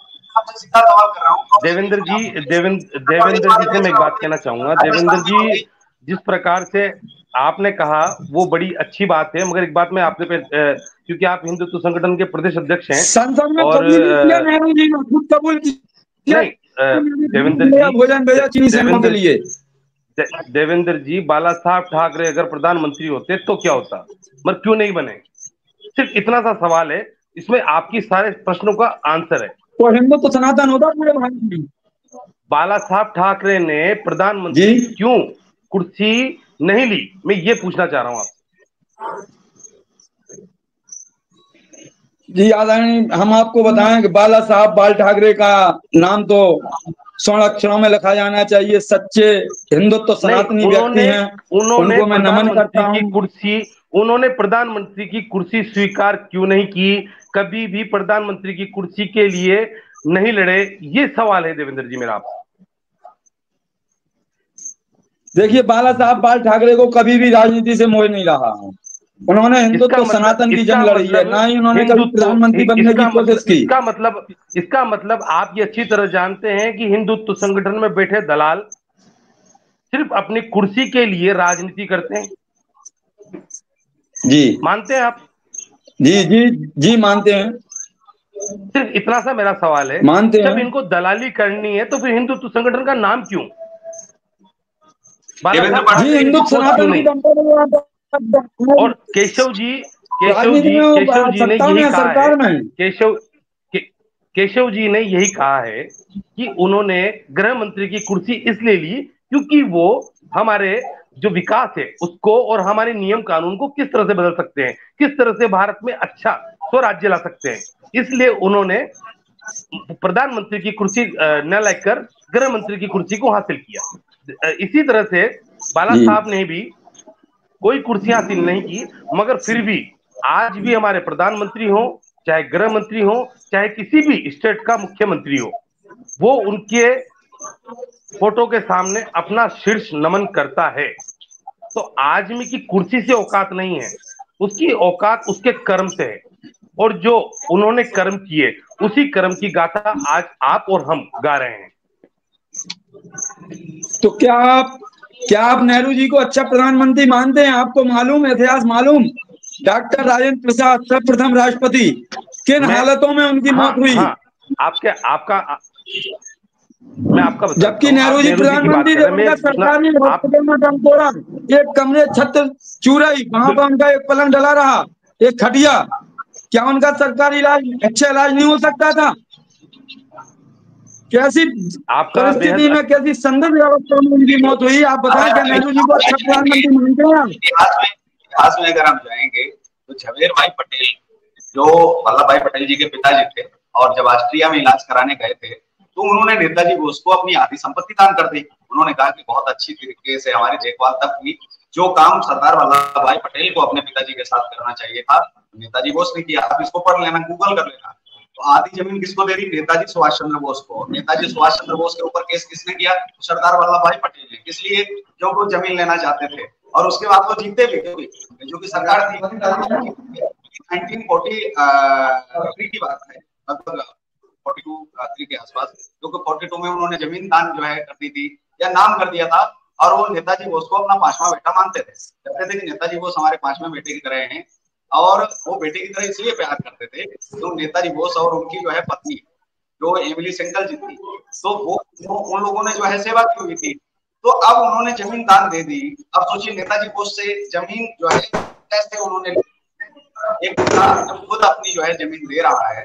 देवेंद्र जी से मैं एक बात कहना चाहूंगा। देवेंद्र जी, जिस प्रकार से आपने कहा वो बड़ी अच्छी बात है, मगर एक बात मैं आपसे क्योंकि आप हिंदुत्व संगठन के प्रदेश अध्यक्ष हैं और देवेंद्र जी बाला साहब ठाकरे अगर प्रधानमंत्री होते तो क्या होता, मगर क्यों नहीं बने? सिर्फ इतना सा सवाल है, इसमें आपकी सारे प्रश्नों का आंसर है। तो हिंदुत्व सनातन होता पूरे भारत में। बाला साहब ठाकरे ने प्रधानमंत्री क्यों कुर्सी नहीं ली, मैं ये पूछना चाह रहा हूं आपसे। जी आदरणीय, हम आपको बताएं कि बाला साहब बाल ठाकरे का नाम तो स्वर्ण अक्षरों में लिखा जाना चाहिए। सच्चे हिंदुत्व सनातनी व्यक्ति हैं, उनको मैं नमन करता हूं। उन्होंने प्रधानमंत्री की कुर्सी स्वीकार क्यों नहीं की? कभी भी प्रधानमंत्री की कुर्सी के लिए नहीं लड़े, ये सवाल है देवेंद्र जी मेरा आपसे। देखिए, बाला साहब बाल ठाकरे को कभी भी राजनीति से मोह नहीं रहा है। उन्होंने हिंदुत्व सनातन की जंग लड़ी है, ना ही उन्होंने कभी प्रधानमंत्री बनने की कोशिश की। इसका मतलब आप ये अच्छी तरह जानते हैं कि हिंदुत्व संगठन में बैठे दलाल सिर्फ अपनी कुर्सी के लिए राजनीति करते हैं। जी मानते हैं आप? जी मानते हैं। सिर्फ इतना सा मेरा सवाल है, मानते हैं। जब इनको दलाली करनी है तो फिर हिंदुत्व संगठन का नाम क्यों? हिंदुत्व सनातन। और केशव जी ने यही कहा है कि उन्होंने गृह मंत्री की कुर्सी इसलिए ली क्योंकि वो हमारे जो विकास है उसको और हमारे नियम कानून को किस तरह से बदल सकते हैं, किस तरह से भारत में अच्छा स्वराज्य ला सकते हैं, इसलिए उन्होंने प्रधानमंत्री की कुर्सी न लेकर गृह मंत्री की कुर्सी को हासिल किया। इसी तरह से बाला साहब ने भी कोई कुर्सी हासिल नहीं की, मगर फिर भी आज भी हमारे प्रधानमंत्री हो, चाहे गृह मंत्री हो, चाहे किसी भी स्टेट का मुख्यमंत्री हो, वो उनके फोटो के सामने अपना शीर्ष नमन करता है। तो आदमी की कुर्सी से औकात नहीं है, उसकी औकात उसके कर्म से है, और जो उन्होंने कर्म किए उसी कर्म की गाथा आज आप और हम गा रहे हैं। तो क्या आप नेहरू जी को अच्छा प्रधानमंत्री मानते हैं? आपको मालूम, इतिहास मालूम, डॉक्टर राजेंद्र प्रसाद सर्वप्रथम राष्ट्रपति, किन हालतों में उनकी मौत हुई? मैं आपका जबकि नेहरू जी प्रधानमंत्री थे, उनका सरकारी हॉस्पिटल में दम तोड़ा, एक कमरे छत चुराई, वहां पर उनका एक पलंग डला रहा, एक खटिया। क्या उनका सरकारी इलाज अच्छा इलाज नहीं हो सकता था? कैसी परिस्थिति में, कैसी संदिग्ध व्यवस्था में उनकी मौत हुई? आप बताएं, क्या नेहरू जी को अच्छा प्रधानमंत्री मानते हैं? इतिहास में अगर हम जाएंगे तो झवेर भाई पटेल, जो वल्लभ भाई पटेल जी के पिताजी थे, और जब ऑस्ट्रिया में इलाज कराने गए थे तो उन्होंने नेताजी बोस को अपनी आधी संपत्ति दान कर दी। उन्होंने कहा कि बहुत अच्छी तरीके से हमारी देखभाल तब हुई, जो काम सरदार वल्लभ भाई पटेल को अपने पिताजी के साथ करना चाहिए था, नेताजी बोस ने किया। आप इसको पढ़ लेना, गूगल कर लेना। तो आधी जमीन किसको दे दी? नेताजी सुभाष चंद्र बोस को। नेताजी सुभाष चंद्र बोस के ऊपर केस किसने किया? सरदार वल्लभ भाई पटेल ने। किस लिए? जो वो जमीन लेना चाहते थे, और उसके बाद वो जीते भी, जो कि सरकार थी। 1943 की बात है, लगभग 42 के आसपास, क्योंकि 42 में उन्होंने जमीन दान जो है कर दी थी, या नाम कर दिया था, और वो नेताजी बोस को अपना 5वां बेटा मानते थे। कहते थे कि नेताजी बोस हमारे 5वें बेटे की तरह हैं, और वो बेटे की तरह इसलिए प्यार करते थे तो नेताजी बोस और उनकी जो है पत्नी, जो एमिली सेंकल जी थी, तो वो उन लोगों ने जो है सेवा की हुई थी। तो अब उन्होंने जमीन दान दे दी। अब सोचिए, नेताजी बोस से जमीन जो है कैसे उन्होंने, एक खुद अपनी जो है जमीन दे रहा है,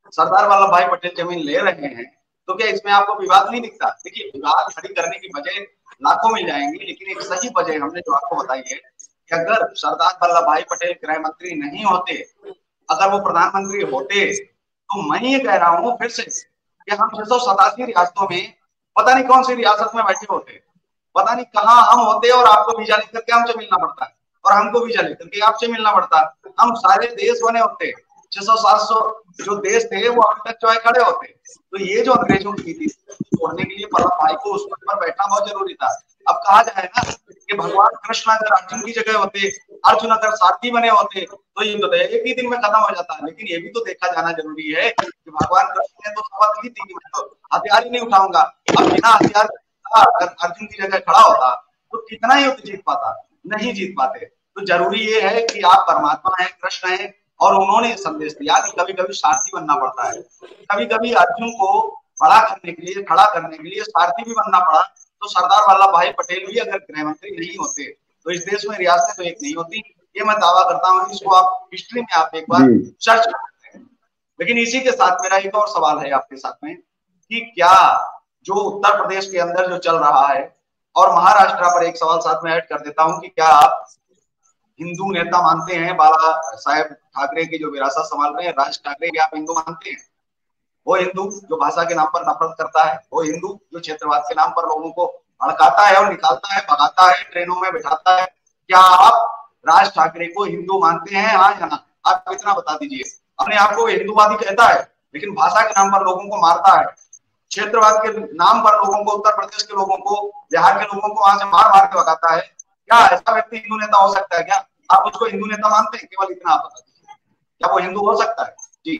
सरदार वल्लभ भाई पटेल जमीन ले रहे हैं, तो क्या इसमें आपको विवाद नहीं दिखता? देखिए, विवाद खड़ी करने की वजह लाखों मिल जाएंगी, लेकिन एक सही वजह हमने जो आपको बताई है कि अगर सरदार वल्लभ भाई पटेल गृह मंत्री नहीं होते, अगर वो प्रधानमंत्री होते, तो मैं ये कह रहा हूँ फिर से कि हम 687 रियासतों में पता नहीं कौन सी रियासत में बैठे होते, पता नहीं कहाँ हम होते, और आपको वीजा लेकर के हमसे मिलना पड़ता है, और हमको वीजा लेकर के आपसे मिलना पड़ता है। हम सारे देश बने होते, 600-700 जो देश थे वो अभी तक जो है खड़े होते। तो ये जो अंग्रेजों की नीति तोड़ने के लिए वल्लभ भाई को उस पर बैठना बहुत जरूरी था। अब कहा जाए ना कि भगवान कृष्ण अगर अर्जुन की जगह होते, अर्जुन अगर सारथी बने होते, तो ये तो एक ही दिन में खत्म हो जाता। लेकिन ये भी तो देखा जाना जरूरी है कि भगवान कृष्ण ने तो शपथ ली थी कि मैं तो हथियार ही नहीं उठाऊंगा। अब बिना हथियार अगर अर्जुन की जगह खड़ा होता तो कितना युद्ध जीत पाता? नहीं जीत पाते। तो जरूरी ये है कि आप परमात्मा हैं, कृष्ण हैं, और उन्होंने संदेश दिया कि कभी कभी सारथी बनना पड़ता है। कभी कभी अर्जुन को बड़ा करने के लिए, खड़ा करने के लिए सारथी भी बनना पड़ा। तो सरदार वल्लभ भाई पटेल भी अगर गृह मंत्री नहीं होते तो इस देश में रियासतें तो एक नहीं होती। ये मैं दावा करता हूँ, इसको आप हिस्ट्री में आप एक बार सर्च कर सकते हैं। लेकिन इसी के साथ मेरा एक और सवाल है आपके साथ में कि क्या जो उत्तर प्रदेश के अंदर जो चल रहा है, और महाराष्ट्र पर एक सवाल साथ में ऐड कर देता हूं कि क्या आप हिंदू नेता मानते हैं बाला साहेब ठाकरे की जो विरासत संभाल रहे हैं, राज ठाकरे भी आप हिंदू मानते हैं? वो हिंदू जो भाषा के नाम पर नफरत करता है, वो हिंदू जो क्षेत्रवाद के नाम पर लोगों को भड़काता है और निकालता है, भगाता है, ट्रेनों में बिठाता है, क्या आप राज ठाकरे को हिंदू मानते हैं, हाँ या ना? आप इतना बता दीजिए। अपने आप को हिंदूवादी कहता है, लेकिन भाषा के नाम पर लोगों को मारता है, क्षेत्रवाद के नाम पर लोगों को, उत्तर प्रदेश के लोगों को, बिहार के लोगों को वहां से मार मार के भगाता है। क्या ऐसा व्यक्ति हिंदू नेता हो सकता है? क्या आप उसको हिंदू नेता मानते हैं? केवल इतना आप बता दीजिए, क्या वो हिंदू हो सकता है? जी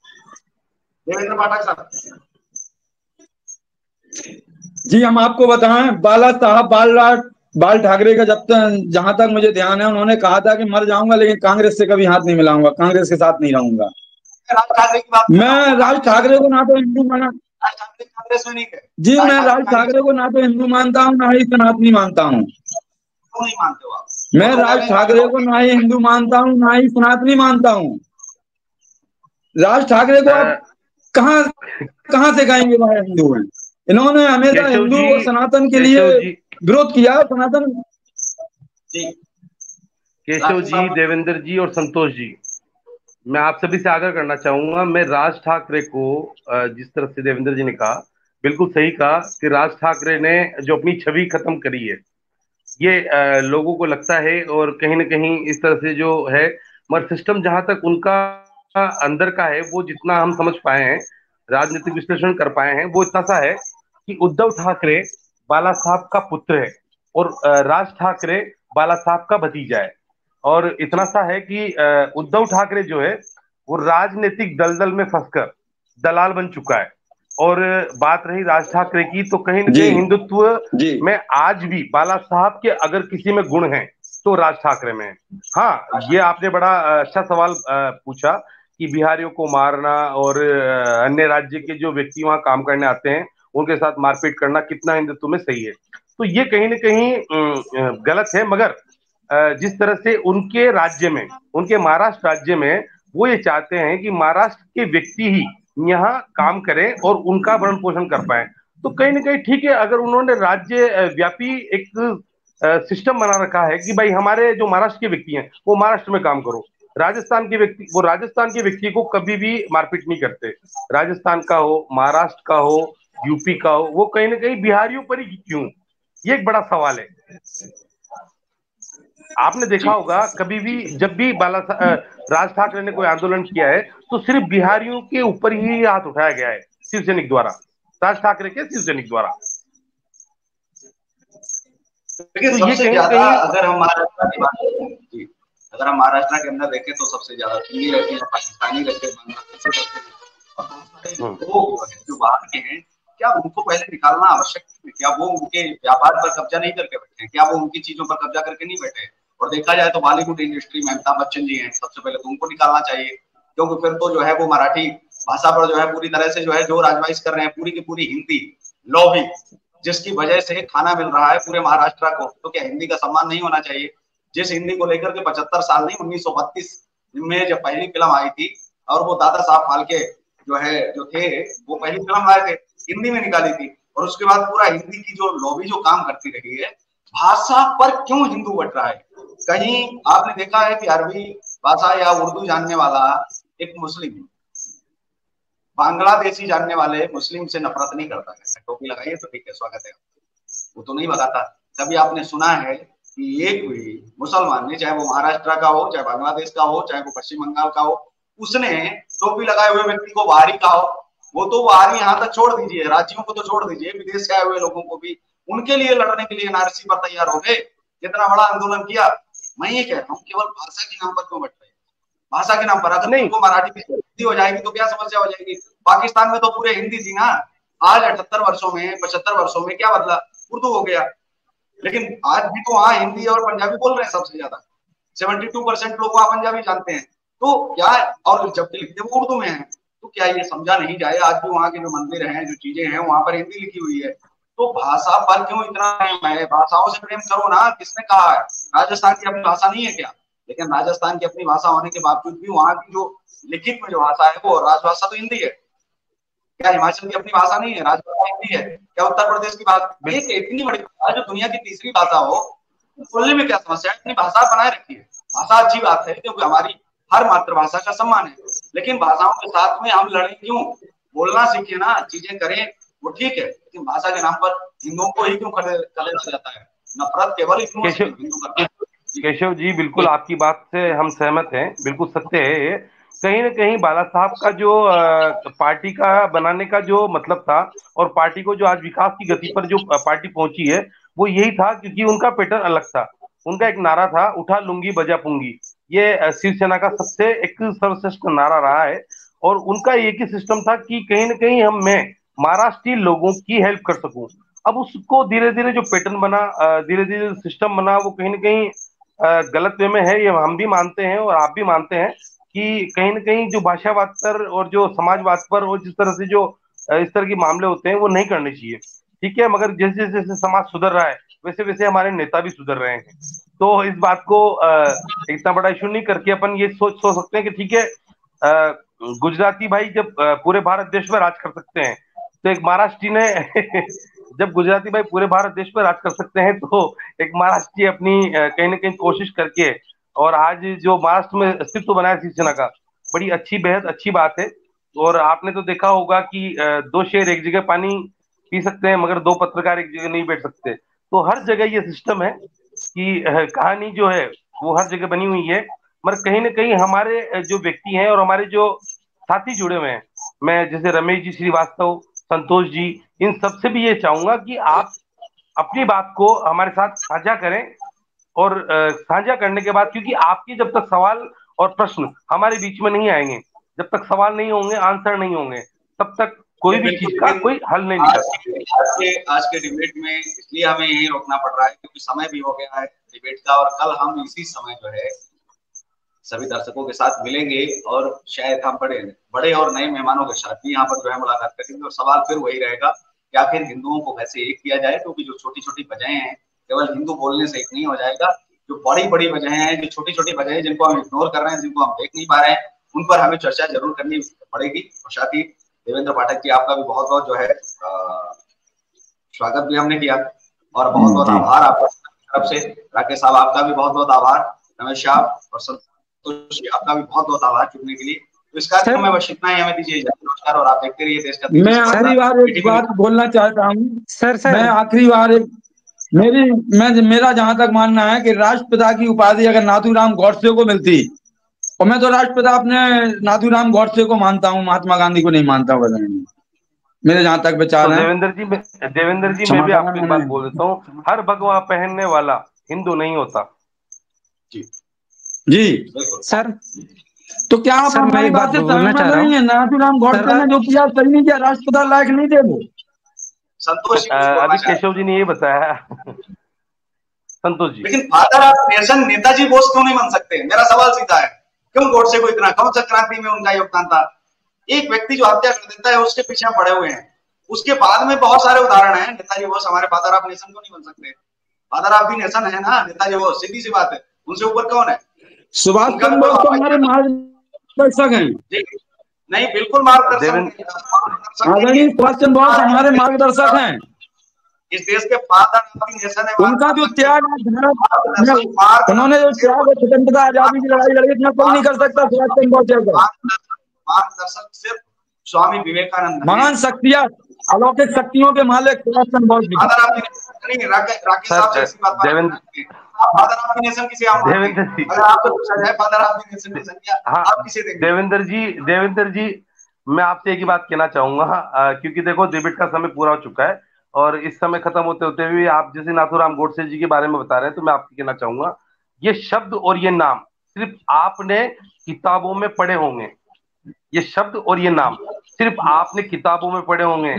देवेंद्र पाठक साहब। जी हम आपको बताएं, बाला साहब बाल ठाकरे का जब तक जहां तक मुझे ध्यान है, उन्होंने कहा था कि मर जाऊंगा लेकिन कांग्रेस से कभी हाथ नहीं मिलाऊंगा, कांग्रेस के साथ नहीं रहूंगा। राज ठाकरे की बात मैं राज ठाकरे को ना तो हिंदू माना कांग्रेस में नहीं है जी, मैं राज ठाकरे को ना तो हिंदू मानता हूँ ना ही सनातनी मानता हूँ। क्यों नहीं मानते हो आप? मैं राज ठाकरे को ना ही हिंदू मानता हूँ ना ही सनातनी मानता हूँ। राज ठाकरे को आप कहाँ से कहेंगे वह हिंदू हैं? इन्होंने हमेशा हिंदू और सनातन के लिए विरोध किया। सनातन केशव जी, देवेंद्र जी और संतोष जी, मैं आप सभी से आग्रह करना चाहूंगा। मैं राज ठाकरे को, जिस तरह से देवेंद्र जी ने कहा, बिल्कुल सही कहा कि राज ठाकरे ने जो अपनी छवि खत्म करी है, ये लोगों को लगता है, और कहीं ना कहीं इस तरह से जो है, मगर सिस्टम जहां तक उनका अंदर का है, वो जितना हम समझ पाए हैं, राजनीतिक विश्लेषण कर पाए हैं, वो इतना सा है कि उद्धव ठाकरे बाला साहब का पुत्र है और राज ठाकरे बाला साहब का भतीजा है। और इतना सा है कि उद्धव ठाकरे जो है वो राजनीतिक दलदल में फंसकर दलाल बन चुका है। और बात रही राज ठाकरे की, तो कहीं ना कहीं हिंदुत्व में आज भी बाला साहब के अगर किसी में गुण हैं तो राज ठाकरे में। हाँ, ये आपने बड़ा अच्छा सवाल पूछा कि बिहारियों को मारना और अन्य राज्य के जो व्यक्ति वहां काम करने आते हैं उनके साथ मारपीट करना कितना हिंदुत्व में सही है। तो ये कहीं ना कहीं गलत है। मगर जिस तरह से उनके राज्य में, उनके महाराष्ट्र राज्य में, वो ये चाहते हैं कि महाराष्ट्र के व्यक्ति ही यहाँ काम करें और उनका भरण पोषण कर पाए, तो कहीं ना कहीं ठीक है। अगर उन्होंने राज्य व्यापी एक सिस्टम बना रखा है कि भाई हमारे जो महाराष्ट्र के व्यक्ति हैं वो महाराष्ट्र में काम करो, राजस्थान के व्यक्ति, वो राजस्थान के व्यक्ति को कभी भी मारपीट नहीं करते, राजस्थान का हो, महाराष्ट्र का हो, यूपी का हो, वो कहीं ना कहीं बिहारियों पर ही क्यों, ये एक बड़ा सवाल है। आपने देखा होगा कभी भी जब भी राज ठाकरे ने कोई आंदोलन किया है तो सिर्फ बिहारियों के ऊपर ही हाथ उठाया गया है, शिवसैनिक द्वारा, राज ठाकरे के शिवसैनिक द्वारा। लेकिन तो सबसे ज्यादा अगर हम महाराष्ट्र की बात करें, अगर हम महाराष्ट्र के अंदर देखें तो सबसे ज्यादा हिंदी रहते हैं, पाकिस्तानी रहते हैं, बांग्लादेशी रहते हैं, जो बाहर के हैं, क्या उनको पहले निकालना आवश्यक है? क्या वो उनके व्यापार पर कब्जा नहीं करके बैठे हैं? क्या वो उनकी चीजों पर कब्जा करके नहीं बैठे? और देखा जाए तो बॉलीवुड इंडस्ट्री में अमिताभ बच्चन जी हैं, सबसे पहले तो उनको निकालना चाहिए, क्योंकि फिर तो जो है वो मराठी भाषा पर जो है पूरी तरह से जो है जोर आजमाइश कर रहे हैं, पूरी की पूरी हिंदी लॉबी, जिसकी वजह से खाना मिल रहा है पूरे महाराष्ट्र को। तो क्या हिंदी का सम्मान नहीं होना चाहिए? जिस हिंदी को लेकर के 75 साल नहीं, 1932 में जब पहली फिल्म आई थी और वो दादा साहब फाल्के जो थे वो पहली फिल्म लाए थे, हिंदी में निकाली थी, और उसके बाद पूरा हिंदी की जो लॉबी जो काम करती रही है, भाषा पर क्यों हिंदू बट रहा है? कहीं आपने देखा है कि अरबी भाषा या उर्दू जानने वाला एक मुस्लिम, बांग्लादेशी जानने वाले मुस्लिम से नफरत नहीं करता है, टोपी लगाइए तो ठीक है, स्वागत है, वो तो नहीं भगाता। कभी आपने सुना है कि एक भी मुसलमान ने, चाहे वो महाराष्ट्र का हो, चाहे बांग्लादेश का हो, चाहे वो पश्चिम बंगाल का हो, उसने टोपी लगाए हुए व्यक्ति को बाहरी कहा हो? वो तो बाहरी यहाँ तक छोड़ दीजिए, राज्यों को तो छोड़ दीजिए, विदेश से आए हुए लोगों को भी उनके लिए लड़ने के लिए एनआरसी पर तैयार हो गए, कितना बड़ा आंदोलन किया। मैं ये कह रहा हूँ, केवल भाषा के नाम पर क्यों बट रहे? भाषा के नाम पर अगर तुमको मराठी में हिंदी हो जाएगी तो क्या समस्या हो जाएगी? पाकिस्तान में तो पूरे हिंदी थी ना, आज 78 वर्षों में 75 वर्षों में क्या बदला? उर्दू हो गया। लेकिन आज भी तो वहां हिंदी और पंजाबी बोल रहे हैं सबसे ज्यादा, 72% लोग वहां पंजाबी जानते हैं। तो क्या, और जबकि लिखते वो उर्दू में है, तो क्या ये समझा नहीं जाए? आज भी वहां के जो मंदिर हैं, जो चीजें हैं, वहां पर हिंदी लिखी हुई है। तो भाषा पर क्यों इतना प्रेम है? भाषाओं से प्रेम करो ना। किसने कहा है राजस्थान की अपनी भाषा नहीं है क्या? लेकिन राजस्थान की अपनी भाषा होने के बावजूद भी वहां की जो लिखित में जो भाषा है वो राजभाषा तो हिंदी है। क्या हिमाचल की अपनी भाषा नहीं है? राजभाषा हिंदी है। क्या उत्तर प्रदेश की भाषा? एक इतनी बड़ी भाषा जो दुनिया की तीसरी भाषा हो, बोलने में क्या समस्या है? अपनी भाषा बनाए रखिए। भाषा अच्छी बात है क्योंकि हमारी हर मातृभाषा का सम्मान है, लेकिन भाषाओं के साथ में हम लड़े क्यों? बोलना सीखिए ना, चीजें करें, वो ठीक है, लेकिन भाषा के नाम पर हिंदुओं को ही क्यों कलेजा जाता है? नफरत केवल केशव जी, बिल्कुल आपकी बात से हम सहमत हैं, बिल्कुल सत्य है ये। कहीं ना कहीं बाला साहब का जो पार्टी का बनाने का जो मतलब था, और पार्टी को जो आज विकास की गति पर जो पार्टी पहुंची है, वो यही था क्योंकि उनका पैटर्न अलग था। उनका एक नारा था, उठा लूंगी बजा पूंगी। ये शिवसेना का सबसे एक सर्वश्रेष्ठ नारा रहा है, और उनका एक ही सिस्टम था कि कहीं ना कहीं मैं महाराष्ट्रीय लोगों की हेल्प कर सकूं। अब उसको धीरे धीरे जो पैटर्न बना, धीरे धीरे सिस्टम बना, वो कहीं ना कहीं गलत वे में है, ये हम भी मानते हैं और आप भी मानते हैं कि कहीं ना कहीं जो भाषावाद पर और जो समाजवाद पर और जिस तरह से जो इस तरह के मामले होते हैं वो नहीं करने चाहिए, ठीक है। मगर जैसे जैसे समाज सुधर रहा है वैसे वैसे हमारे नेता भी सुधर रहे हैं। तो इस बात को इतना बड़ा इशू नहीं करके अपन ये सोच सकते हैं कि ठीक है, गुजराती भाई जब पूरे भारत देश में राज कर सकते हैं, तो एक महाराष्ट्री ने जब गुजराती भाई पूरे भारत देश में राज कर सकते हैं, तो एक महाराष्ट्री अपनी कहीं ना कहीं कोशिश करके, और आज जो महाराष्ट्र में अस्तित्व बनाया शिवसेना का, बड़ी अच्छी, बेहद अच्छी बात है। और आपने तो देखा होगा कि दो शेर एक जगह पानी पी सकते हैं मगर दो पत्रकार एक जगह नहीं बैठ सकते। तो हर जगह ये सिस्टम है कि कहानी जो है वो हर जगह बनी हुई है, मगर कहीं ना कहीं हमारे जो व्यक्ति हैं और हमारे जो साथी जुड़े हुए हैं, मैं जैसे रमेश जी श्रीवास्तव, संतोष जी, इन सबसे भी ये चाहूंगा कि आप अपनी बात को हमारे साथ साझा करें, और साझा करने के बाद, क्योंकि आपके जब तक सवाल और प्रश्न हमारे बीच में नहीं आएंगे, जब तक सवाल नहीं होंगे, आंसर नहीं होंगे, तब तक कोई भी चीज का कोई हल नहीं निकलता। आज के डिबेट में इसलिए हमें यही रोकना पड़ रहा है क्योंकि समय भी हो गया है डिबेट का, और कल हम इसी समय जो है सभी दर्शकों के साथ मिलेंगे और शायद हम बड़े और नए मेहमानों के साथ भी यहाँ पर जो है मुलाकात करेंगे। और सवाल फिर वही रहेगा कि आखिर हिंदुओं को कैसे एक किया जाए, क्योंकि जो छोटी छोटी वजहें हैं केवल हिंदू बोलने से एक नहीं हो जाएगा। जो बड़ी बड़ी वजहें हैं, जो छोटी छोटी वजहें जिनको हम इग्नोर कर रहे हैं, जिनको हम देख नहीं पा रहे हैं, उन पर हमें चर्चा जरूर करनी पड़ेगी। और साथ ही देवेंद्र पाठक जी, आपका भी बहुत बहुत जो है स्वागत भी हमने किया, और बहुत बहुत आभार आपका तरफ से। राकेश साहब, आपका भी बहुत बहुत आभार। रमेश साहब और संतोष जी, आपका भी बहुत बहुत आभार जुड़ने के लिए। तो इस कार्यक्रम में बस इतना ही, हमें दीजिए नमस्कार, और आप देखते रहिए देश का। मैं आखिरी बार एक बात बोलना चाहता हूँ सर। मैं आखिरी बार मेरा जहां तक मानना है कि राष्ट्रपिता की उपाधि अगर नाथूराम गोडसे को मिलती, और मैं तो राष्ट्रपिता अपने नाथूराम गोडसे को मानता हूँ, महात्मा गांधी को नहीं मानता हूँ, मेरे जहां तक विचार है। देवेंद्र जी मैं भी आपको एक बात बोल देता हूँ, हर भगवा पहनने वाला हिंदू नहीं होता। जी सर, तो क्या आप हमारी बात से सहमत नहीं है? नाथूराम गोडसे ने जो किया सही नहीं किया, राष्ट्रपिता लायक नहीं थे वो। संतोष जी, अभी केशव जी ने ये बताया। संतोष जी, लेकिन father of nation Netaji Bose क्यों नहीं बन सकते? मेरा सवाल सीधा है, क्यों गोडसे को इतना? कौन सा क्रांति में उनका योगदान था? एक व्यक्ति जो हत्या कर देता है उसके पीछे पड़े हुए हैं। उसके बाद में बहुत सारे उदाहरण हैं। नेताजी बोस हमारे फादर ऑफ नेशन क्यों नहीं बन सकते? फादर ऑफ दी नेशन है ना नेताजी बोस, सीधी सी बात है। उनसे ऊपर कौन है? सुभाष चंद्र बोस तो हमारे मार्गदर्शक हैं। नहीं, बिल्कुल मार्गदर्शन। आदरणीय सुभाष चंद्र बोस हमारे मार्गदर्शक हैं। इस देश के फादर ऑफ द नेशन है। उनका जो त्याग उन्होंने जो त्याग स्वतंत्रता आजादी की लड़ाई लड़ी, इतना कोई नहीं कर सकता सुभाष चंद्र बोस जैसा। मार्गदर्शक सिर्फ स्वामी विवेकानंद, महान शक्तियां, अलौकिक शक्तियों के मालिक सुभाष चंद्र बोस। राकेश साहब से ऐसी बात, फादर ऑफ द नेशन किसे आप देवेंद्र जी, अगर आपसे पूछा जाए फादर ऑफ द नेशन की संख्या, आप किसे देंगे? देवेंद्र जी मैं आपसे एक ही बात कहना चाहूंगा, क्योंकि देखो डिबेट का समय पूरा हो चुका है और इस समय खत्म होते होते भी आप जैसे नाथूराम गोडसे जी के बारे में बता रहे हैं, तो मैं आपको कहना चाहूंगा ये शब्द और ये नाम सिर्फ आपने किताबों में पढ़े होंगे। ये शब्द और ये नाम सिर्फ आपने किताबों में पढ़े होंगे।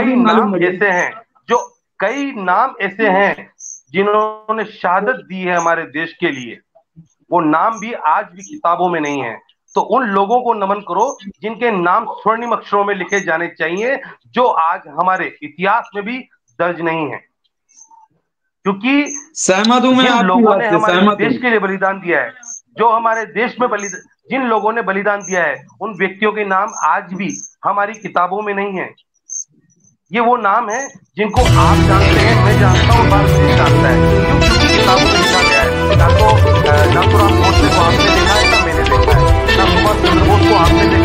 कई नाम ऐसे हैं जिन्होंने शहादत दी है हमारे देश के लिए, वो नाम भी आज भी किताबों में नहीं है। तो उन लोगों को नमन करो जिनके नाम स्वर्णिम अक्षरों में लिखे जाने चाहिए, जो आज हमारे इतिहास में भी दर्ज नहीं है। क्योंकि सहमत हूं मैं, जिन लोगों ने हमारे देश के लिए बलिदान दिया है, जो हमारे देश में जिन लोगों ने बलिदान दिया है, उन व्यक्तियों के नाम आज भी हमारी किताबों में नहीं है। ये वो नाम है जिनको आप जानते हैं, मैं जानता हूँ, भारत देश जानता है, क्योंकि किताबों में लिखा गया है। ना तो नाथूराम गोडसे को आपने देखा है, ना मैंने देखा है, ना सुभाष चंद्र बोस को आपने